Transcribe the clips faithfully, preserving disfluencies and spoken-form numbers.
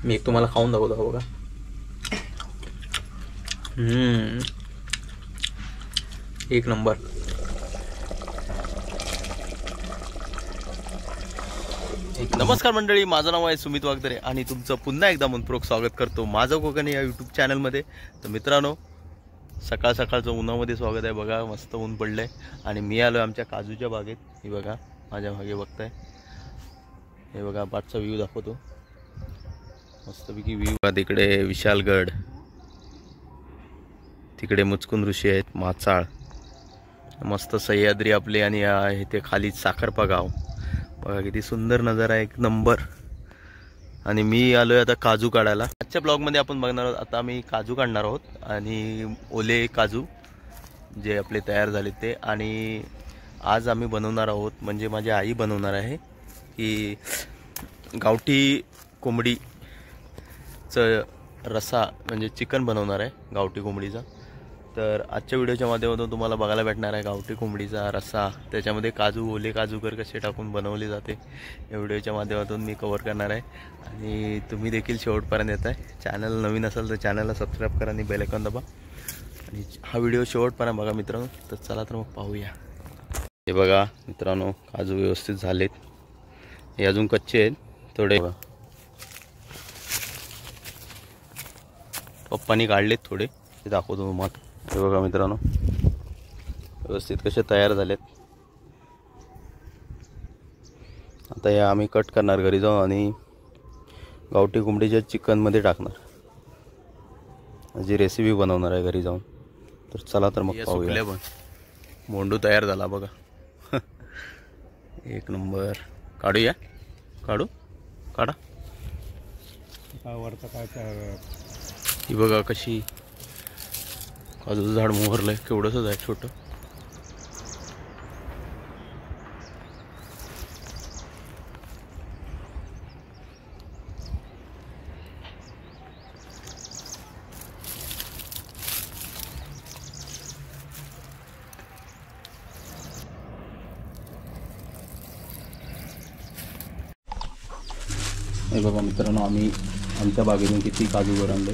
मी एक तुम्हाला खाऊन दाखवतो बघा. हम्म एक नंबर. नमस्कार मंडळी, माझं नाव आहे सुमित वागदरे आणि तुमचं पुन्हा एकदा मनपूर्वक स्वागत करतो माझं कोकणी या यूट्यूब चॅनलमध्ये. तर मित्रांनो, सकाळ सकाळचं उन्हामध्ये स्वागत आहे. बघा मस्त ऊन पडलं आहे आणि मी आलो आहे आमच्या काजूच्या बागेत. ही बघा माझ्या मागे बघताय, हे बघा पाठचा व्ह्यू दाखवतो. मस्तपैकी व्ह्यू. तिकडे विशालगड, तिकडे मुचकुंद ऋषी आहेत, माचाळ, मस्त सह्याद्री आपले आणि इथे खाली साखरपा गाव. बघा किती सुंदर नजारा आहे, एक नंबर. आणि मी आलो आहे आता काजू काढायला. आजच्या ब्लॉगमध्ये आपण बघणार आहोत, आता आम्ही काजू काढणार आहोत आणि ओले काजू जे आपले तयार झाले ते. आणि आज आम्ही बनवणार आहोत, म्हणजे माझी आई बनवणार आहे की गावठी कोंबडीचं रस्सा, म्हणजे चिकन बनवणार आहे गावठी कोंबडीचा. तर आजच्या व्हिडिओच्या माध्यमातून तुम्हाला बघायला भेटणार आहे गावठी कोंबडीचा रस्सा. त्याच्यामध्ये काजू, ओले काजूकर कसे टाकून बनवले जाते या व्हिडिओच्या माध्यमातून मी कव्हर करणार आहे. आणि तुम्ही देखील शेवटपर्यंत येत आहे. चॅनल नवीन असेल तर चॅनलला सबस्क्राईब करा आणि बेल आयकॉन दाबा आणि हा व्हिडिओ शेवटपर्यंत बघा मित्रांनो. तर चला तर मग पाहूया. हे बघा मित्रांनो, काजू व्यवस्थित झालेत, हे अजून कच्चे आहेत थोडे. पप्पानी काढलेत थोडे, ते दाखवतो तुम्हाला. हे बघा मित्रांनो, व्यवस्थित कसे तयार झालेत. आता हे आम्ही कट करणार घरी जाऊन आणि गावठी कोंबडीच्या चिकनमध्ये टाकणार, जी रेसिपी बनवणार आहे घरी जाऊन. तर चला तर मग पाहूया. पण मोंडू तयार झाला बघा. एक नंबर. काढूया, काढू काढा. वरचं काय ही बघा कशी काजूचं झाड मोहरलंय, केवढंसंच आहे छोटं. हे बघा मित्रांनो, आम्ही आमच्या बागेतून किती काजू गरमले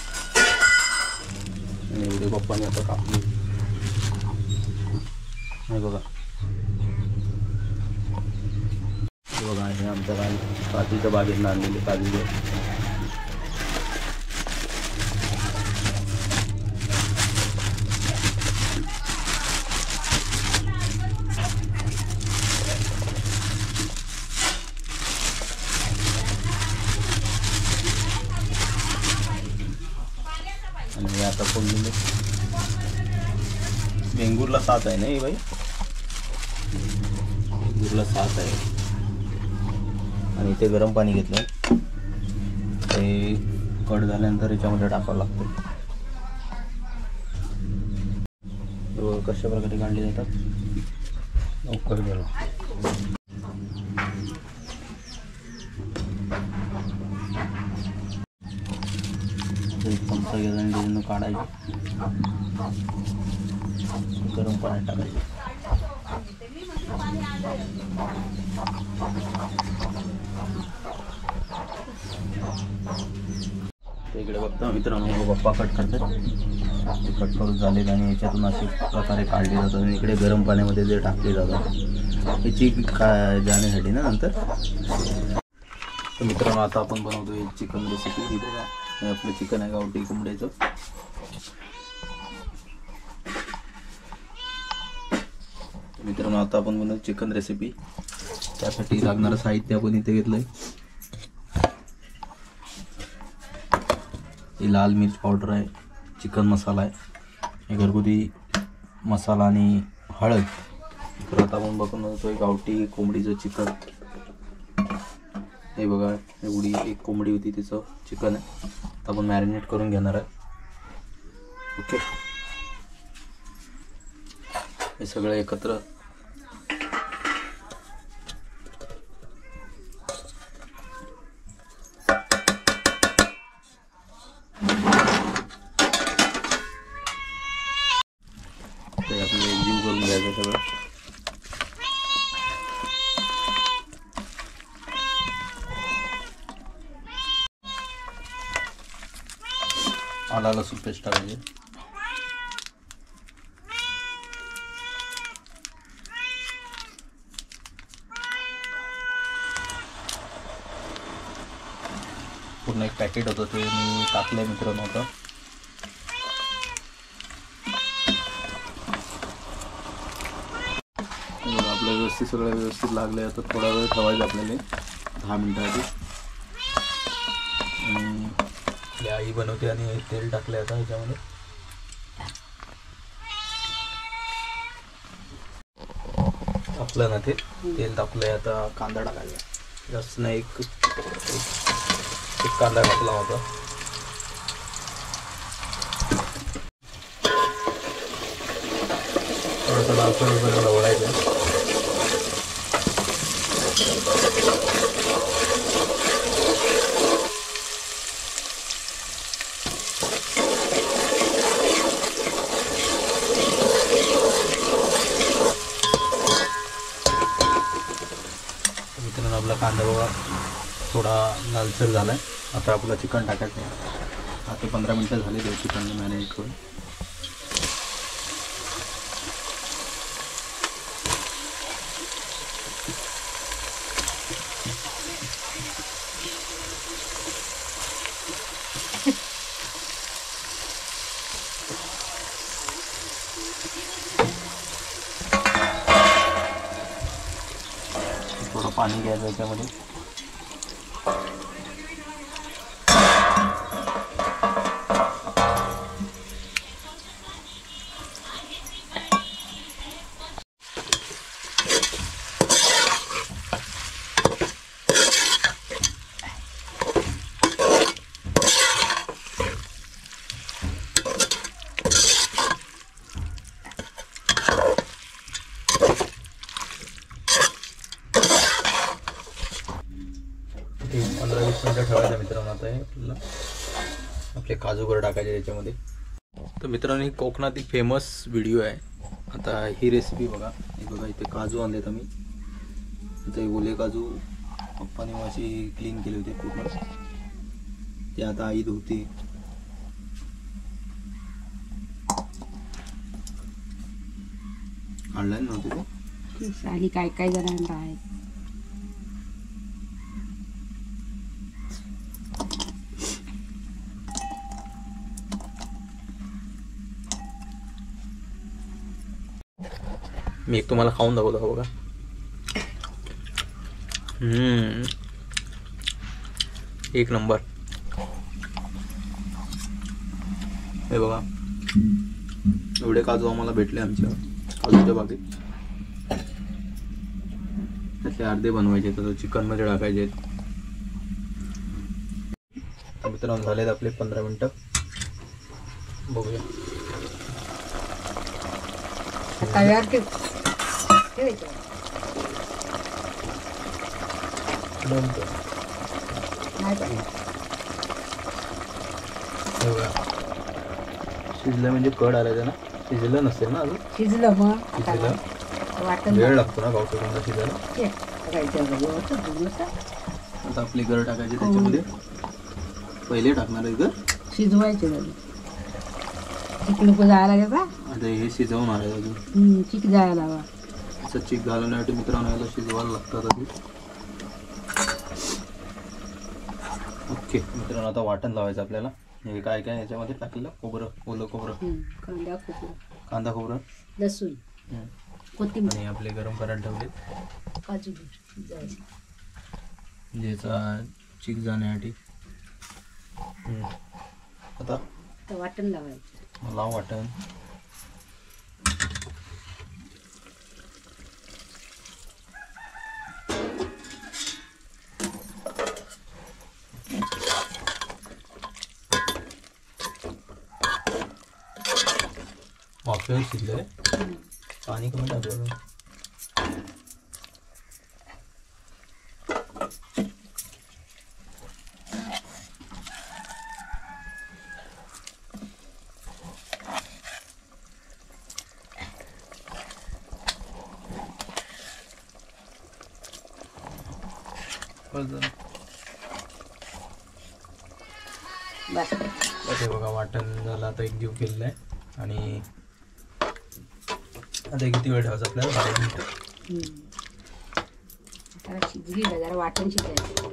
आणि एवढे पप्पाने आता कापले. हे बघा, हे बघा, हे आमच्या काय काजूच्या बागेत आणलेले काजू. आणि हे आता फोडलेले. वेंगुर्ला सात आहे ना ही बाई, वेंगुर्ला सात आहे. आणि इथे गरम पाणी घेतलं, ते कट झाल्यानंतर याच्यामध्ये टाकावं लागतं. कशा प्रकारे काढले जातात लवकर गेलं. चमचा घ्यायचा आणि त्याच्यानं काढायचे, गरम पाण्यात टाकायचे. इकडे बघता मित्रांनो, पप्पा कट करतात. ते कट करून झालेत आणि याच्यातून असे प्रकारे काढले जातात आणि इकडे गरम पाण्यामध्ये जे टाकले जातात याची का जाण्यासाठी ना नंतर. तर मित्रांनो, आता आपण बनवतो चिकन रेसिपी. ही बघा, हे आपलं चिकन आहे गावठी कोंबड्याचं. मित्रांनो, आता आपण बनवतो चिकन रेसिपी. त्यासाठी लागणारं साहित्य आपण इथे घेतलंय. ही लाल मिर्च पावडर आहे, चिकन मसाला आहे, हे घरगुती मसाला आणि हळद. तर आता आपण बनवतोय गावठी कोंबडीचं चिकन. हे बघा, एवढी एक कोंबडी होती, तिचं चिकन आहे. आता आपण मॅरिनेट करून घेणार आहे. ओके, हे सगळं एकत्र ते आपलं एकजीव करून घ्यायचं सगळं. आला लसूण पेस्ट टाकायची. पूर्ण एक पॅकेट होतं ते मी टाकलंय मित्रांनो. आता आपलं व्यवस्थित सगळं व्यवस्थित लागलं. आता थोडा वेळ ठेवायचं आपल्याला, दहा मिनटं आधी. आणि आई बनवते आणि तेल टाकले आता ह्याच्यामध्ये. टाकलं ना ते तेल टाकलंय. आता कांदा टाकायचा. जास्त नाही, एक एक कांदा टाकला होता. थोडंसं लालसर ढवळायचं. मित्रांनो आपला कांदा बघा थोडा लालसर झाला आहे. आता आपलं चिकन टाकायचं आहे. आता पंधरा मिनटं झाले ते चिकन मॅरिनेट करून. थोडं पाणी घ्यायचं याच्यामध्ये. पंधरा वीस मिनटं ठेवायचं मित्रांनो. आता हे आपल्याला आपले काजू गर टाकायचे याच्यामध्ये. तर मित्रांनो ही कोकणातील फेमस व्हिडिओ आहे. आता ही रेसिपी बघा. हे बघा इथे काजू आणलेत आम्ही. इथे ओले काजू पप्पाने अशी क्लीन केली होती पूर्ण. ते आता आई धुते. काढलाय नव्हते ते आणि काय काय जणांना आहे. मी एक तुम्हाला खाऊन दाखवतो बघा. हम्म एक नंबर. हे बघा एवढे काजू आम्हाला भेटले आमच्या काजूच्या बागेत. त्यातले अर्धे बनवायचे तर चिकन मध्ये टाकायचे. मित्रांनो झालेत आपले पंधरा मिनटं. बघूया. तव्यावर ठेव ठेवायचं. नाही पाहिजे. शिजलं म्हणजे कड आलायचं ना. शिजलं नसेल ना अजून. शिजलं मग शिजलं. वाटण वेळ लागतो ना गावठी कोंबडा शिजायला. आता आपली गर टाकायची त्याच्यामध्ये. पहिले टाकणार आहे गर. शिजवायचे चिक नको जायला लागेल. आता हे शिजवून आहे अजून. चिक जायला हवा. असं चिक घालण्यासाठी मित्रांनो याला शिजवायला लागतात आधी. ओके मित्रांनो आता वाटण लावायचं आपल्याला. हे काय काय याच्यामध्ये टाकलेलं खोबरं, ओलं खोबरं, कांदा खोबरं, कांदा खोबरं, लसूण, कोथिंबीर आणि आपले गरम करायला ठेवले काजू ज्याचा चिक जाण्यासाठी. आता वाटण लावायचं. लाव वाटण. वाफेवर शिजले. पाणी कमी टाकलं. बस हे बघा वाटण झालं आता एक जीव केलेलं आहे आणि आता किती वेळ ठेवायचं आपल्याला बारा मिनिटं. हम्म. आता शिजली ना जरा वाटण शिजायचं.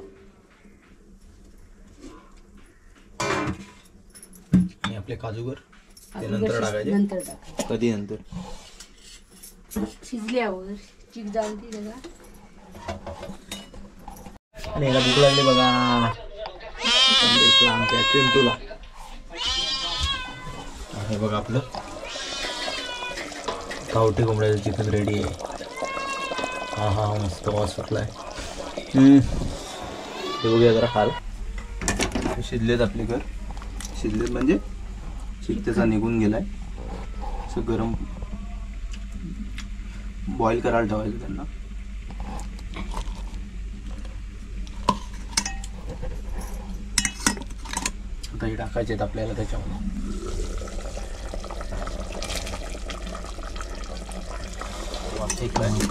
आणि आपले काजूगर ते अगोदर नंतर शिज- टाकायचे. नंतर टाकायचं. कधी नंतर? शिजली अगोदर चिक जाऊन ती त्याला. आणि याला भूक लागली बघा आमच्या चिंटूला. हे बघा आपलं गावठी कोंबड्याचं चिकन रेडी आहे. हा हा मस्त वास सुटलाय. हे बघूया जरा खाल. शिजलेत आपले घर. शिजलेत म्हणजे चिक त्याचा निघून गेलाय. असं गरम बॉईल करायला ठेवायचं त्यांना. आता हे टाकायचे आहेत आपल्याला त्याच्यामध्ये. ठीक आहे.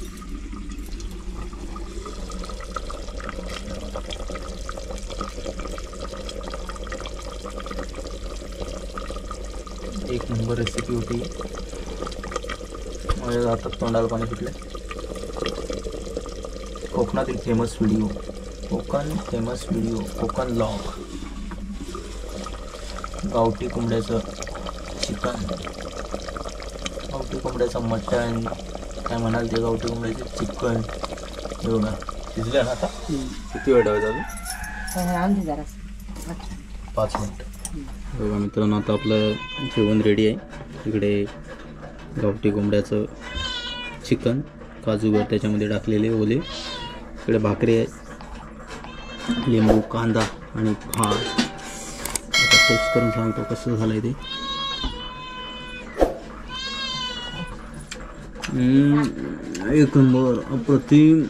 एक नंबर रेसिपी होती. माझ्या जातात तोंडाला पाणी सुटले. कोकणातील famous video Konkan famous video Konkan log. गावठी कोंबड्याचं चिकन, गावठी कोंबड्याचं मटण, काय म्हणाल ते गावठी कोंबड्याचे चिकन. हे बघा शिजलं ना आता. किती वेळ ठेवायचा अजून? राहून दे जरा पाच मिनिट. बघा मित्रांनो आता आपलं जेवण रेडी आहे. इकडे गावठी कोंबड्याचं चिकन, काजूगर त्याच्यामध्ये टाकलेले ओले, इकडे भाकरी आहे, लिंबू, कांदा आणि भात. आता टेस्ट करून सांगतो कसं झालं आहे ते. एक नंबर अप्रतिम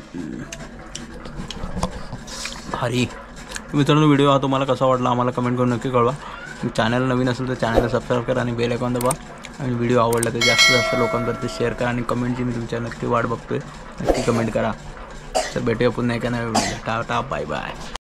भारी. मित्रांनो व्हिडिओ हा तुम्हाला कसा वाटला आम्हाला कमेंट करून नक्की कळवा. चॅनल नवीन असेल तर चॅनलला सबस्क्राईब करा आणि बेल आयकॉन दाबा. आणि व्हिडिओ आवडला तर जास्तीत जास्त लोकांपर्यंत शेअर करा आणि कमेंटची मी तुमच्या नक्की वाट बघतोय. नक्की कमेंट करा. तर भेटूया पुन्हा एका नव्या व्हिडिओला. Tata bye bye.